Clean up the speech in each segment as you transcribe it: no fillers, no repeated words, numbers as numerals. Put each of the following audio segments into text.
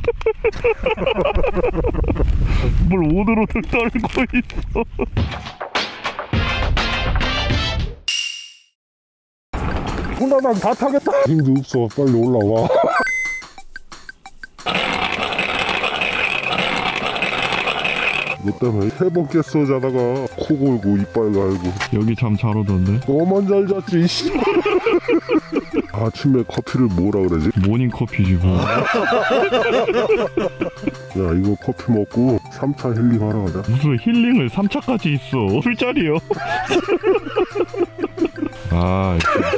뭘 오들오들 떨고 있어. 혼나당 다 타겠다. 힘도 없어. 빨리 올라와. 너 때문에 3번 깼어 자다가 코 골고 이빨 갈고. 여기 잠 잘 오던데? 너만 잘 잤지. 아침에 커피를 뭐라 그러지? 모닝 커피지 뭐. 야 이거 커피 먹고 3차 힐링하러 가자. 무슨 힐링을 3차까지 있어. 술자리요. 아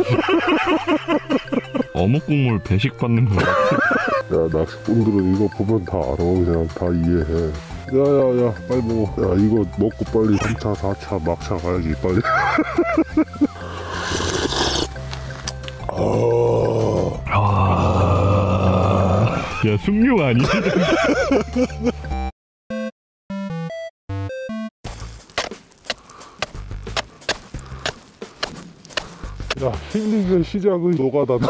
어묵 국물 배식 받는 거 같아. 야 낚시꾼들은 이거 보면 다 알아. 그냥 다 이해해. 야야야 빨리 먹어. 야 이거 먹고 빨리 3차 4차 막차 가야지 빨리. 야 숭늉 아니지? 야 힐링의 시작은 노가다다.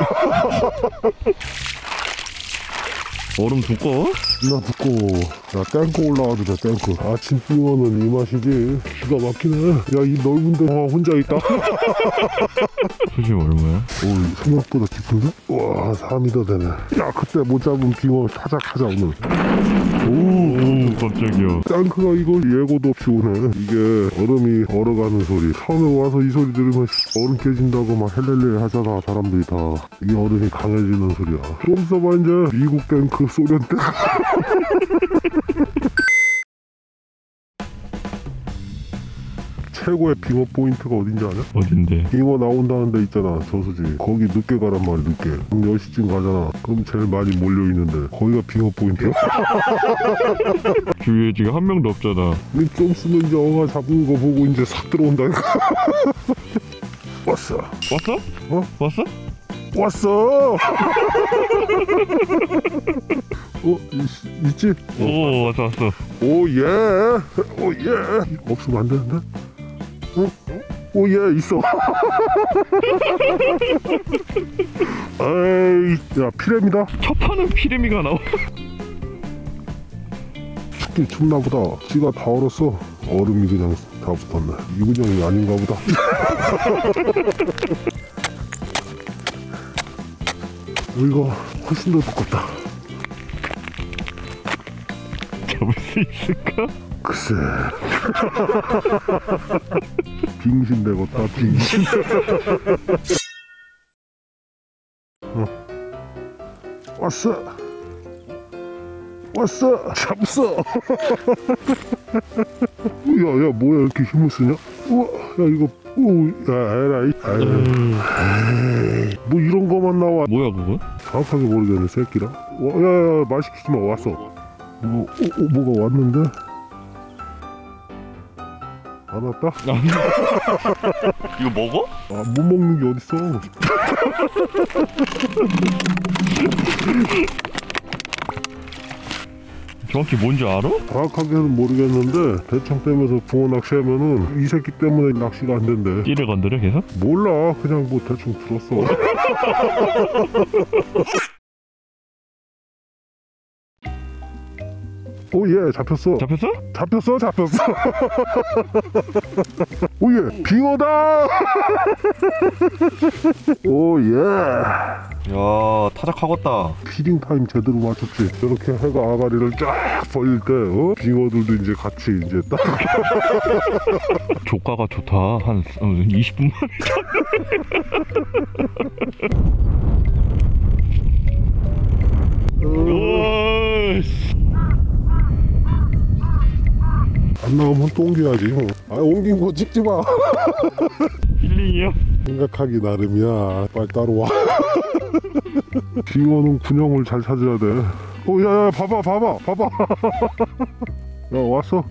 얼음 두꺼워? 나 두꺼워. 야 땡크 올라와도 돼 땡크. 아침 빙어는 이 맛이지. 기가 막히네. 야 이 넓은 데 혼자 있다. 수심 얼마야? 오 생각보다 깊은데? 와 4m 되네. 야 그때 못 잡은 빙어 타자 오늘. 오 깜짝이야. 땡크가 이거 예고도 없이 오네. 이게 얼음이 얼어가는 소리. 처음에 와서 이 소리 들으면 얼음 깨진다고 막 헬렐레 하잖아 사람들이 다. 이 얼음이 강해지는 소리야. 좀 있어봐 이제 미국 땡크 소련 땡크. 최고의 빙어 포인트가 어딘지 아냐? 어딘데? 빙어 나온다는 데 있잖아 저수지. 거기 늦게 가란 말이야 늦게. 그럼 10시쯤 가잖아. 그럼 제일 많이 몰려있는데 거기가 빙어 포인트야? 주위에 지금 한 명도 없잖아. 근데 좀 있으면 이제 어가 잡은 거 보고 이제 싹 들어온다니까. 왔어 왔어? 어? 왔어? 왔어. 있지? 오 왔어 왔어. 오예 오예. 없으면 안 되는데? 어? 오예 있어. 에이 야 피렘이다. 첫 판은 피레미가 나와. 춥긴 춥나 보다. 지가 다 얼었어. 얼음이 그냥 다 붙었네. 이근형이 아닌가 보다. 이거 훨씬 더 두껍다. 잡을 수 있을까? 글쎄. 빙신 되겠다 빙신. 왔어 잡았어. 야야 뭐야 이렇게 힘을 쓰냐? 우와 야 이거 오야 에라이. 에이 뭐 이런 거만 나와. 뭐야 그거? 정확하게 모르겠네 새끼라. 야야 말 시키지 마. 왔어. 뭐가 왔는데? 안 왔다? 이거 먹어? 아 못 먹는 게 어딨어. 정확히 뭔지 알아? 정확하게는 모르겠는데 대충 떼면서 붕어 낚시하면은 이 새끼 때문에 낚시가 안 된대. 띠를 건드려 계속? 몰라 그냥 뭐 대충 들었어. 오예 잡혔어. 잡혔어? 오예 빙어다. 오예 야 타작하겠다. 피딩 타임 제대로 맞췄지. 저렇게 해가 아가리를 쫙 벌릴 때 빙어들도 이제 같이 이제 딱. 조가가 좋다. 한 20분 만에. 안 나오면 또 옮겨야지 뭐. 아 옮긴 거 찍지 마. 힐링이야? 생각하기 나름이야. 빨리 따라와. 빙어는 균형을 잘 찾아야 돼. 야야 봐봐. 야 왔어.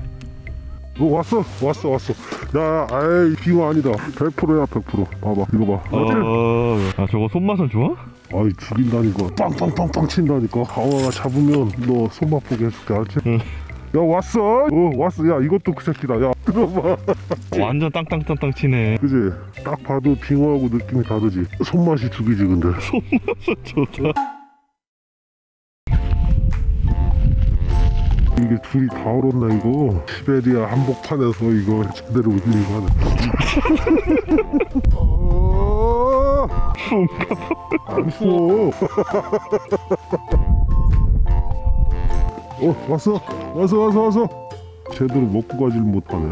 왔어. 야 아이 빙어 아니다. 100%야 100%. 봐봐 이거 봐. 아 저거 손맛은 좋아? 아이 죽인다니까. 빵빵빵빵 친다니까. 강화가 잡으면 너 손맛 보게 해줄게 알았지? 응. 야 왔어. 왔어. 야 이것도 그 새끼다. 야 들어봐. 완전 땅땅땅땅 치네. 그지? 딱 봐도 빙어하고 느낌이 다르지. 손맛이 죽이지 근데. 손맛은 좋다. 이게 줄이 다 얼었나 이거. 시베리아 한복판에서 이거 제대로 힐링 하네. 안 추워. 왔어. 제대로 먹고 가질 못하네.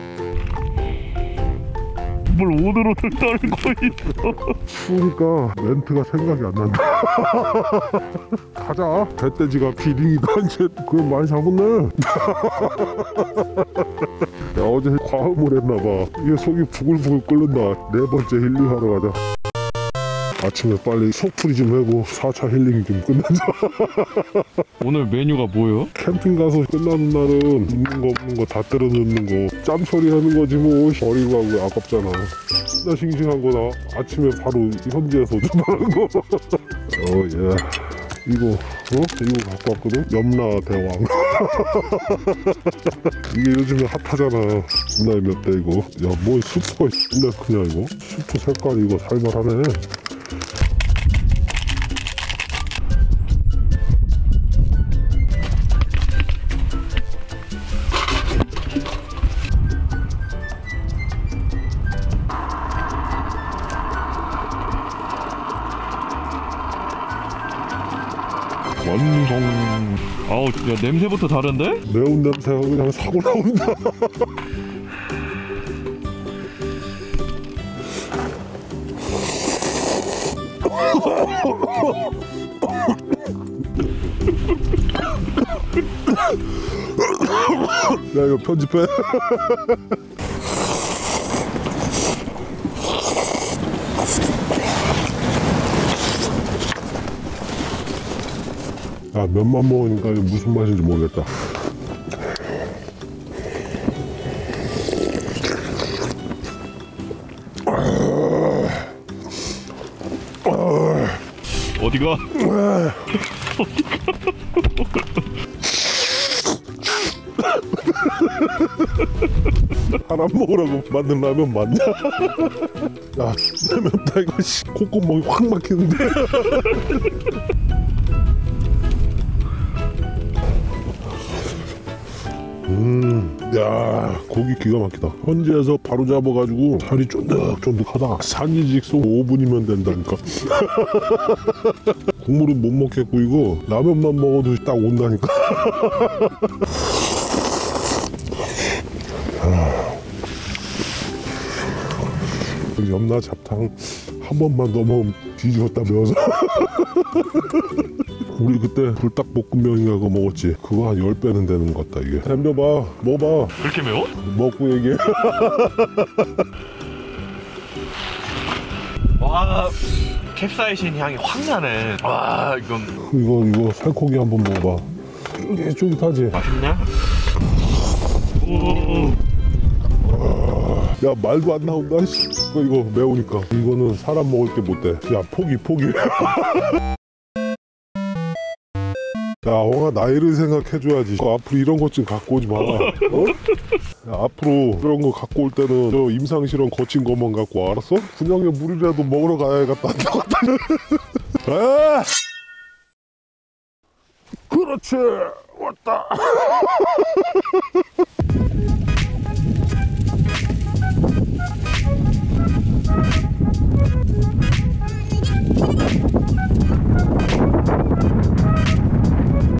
뭘 오들오들 떨고 있어. 추우니까 멘트가 생각이 안 난다. 가자. 배돼지가 비링이다. 이제 그걸 많이 잡았네. 야, 어제 과음을 했나봐. 이게 속이 부글부글 끓는다. 4번째 힐링하러 가자. 아침에 빨리 속풀이 좀 하고 4차 힐링 좀 끝내자. 오늘 메뉴가 뭐예요? 캠핑 가서 끝나는 날은 있는 거 없는 거 다 때려 넣는 거 짬처리 하는 거지 뭐. 버리고 하고 아깝잖아. 나 싱싱한 거나 아침에 바로 현지에서 주문한 거. 예. 이거 이거 갖고 왔거든? 염라 대왕. 이게 요즘에 핫하잖아. 나이 몇 대 이거. 야, 뭐 슈퍼 맨날 크냐 이거. 슈퍼 색깔 이거 살벌하네. 완성. 아우, 야, 냄새부터 다른데? 매운 냄새가 그냥 사고 나온다. 야, 이거 편집해. 야, 면만 먹으니까 이게 무슨 맛인지 모르겠다. 어디가? 사람 먹으라고 만든 라면 맞냐? 야, 맵다 이거. 콧구멍이 확 막히는데. 야, 고기 기가 막히다. 현지에서 바로 잡아가지고 살이 쫀득쫀득하다. 산지직송 5분이면 된다니까. 국물은 못 먹겠고 이거 라면만 먹어도 딱 온다니까. 염라 잡탕 한 번만 더 먹으면 뒤집었다 매워서. 우리 그때 불닭볶음면인가 그거 먹었지. 그거 한 10배는 되는 것 같다 이게. 덤벼봐. 먹어봐. 그렇게 매워? 먹고 얘기해. 와, 캡사이신 향이 확 나네. 와, 이건 이거 살코기 한번 먹어봐. 쫄깃하지? 맛있냐? 오. 야, 말도 안 나온다. 이거 매우니까. 이거는 사람 먹을 게 못돼. 야, 포기. 야, 홍아, 나이를 생각해줘야지. 앞으로 이런 것 좀 갖고 오지 마. 어? 야, 앞으로 그런 거 갖고 올 때는 저 임상실험 거친 것만 갖고 와, 알았어? 분양에 물이라도 먹으러 가야겠다. 아! 그렇지, 왔다.